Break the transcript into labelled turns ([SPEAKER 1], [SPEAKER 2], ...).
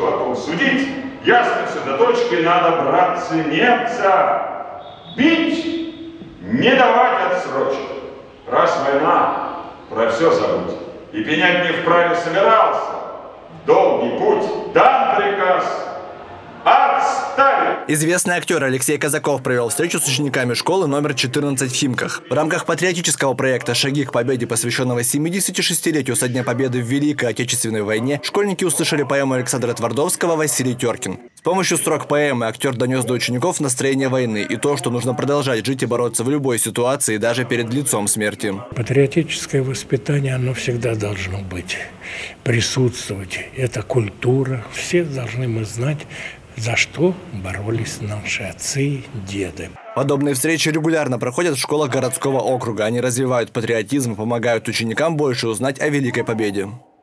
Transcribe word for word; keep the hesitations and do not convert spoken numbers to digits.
[SPEAKER 1] потом судить. Ясно все до точки, надо, братцы, немца бить, не давать отсрочки. Раз война, про все забудь. И пенять не вправе собирался. Долгий путь, дан приказ. Отставить!
[SPEAKER 2] Известный актер Алексей Казаков провел встречу с учениками школы номер четырнадцать в Химках. В рамках патриотического проекта «Шаги к победе», посвященного семидесятишестилетию со дня победы в Великой Отечественной войне, школьники услышали поэму Александра Твардовского «Василий Теркин». С помощью строк поэмы актер донес до учеников настроение войны и то, что нужно продолжать жить и бороться в любой ситуации, даже перед лицом смерти.
[SPEAKER 3] Патриотическое воспитание, оно всегда должно быть, присутствовать. Это культура. Все должны мы знать, за что боролись наши отцы и деды.
[SPEAKER 2] Подобные встречи регулярно проходят в школах городского округа. Они развивают патриотизм и помогают ученикам больше узнать о Великой Победе.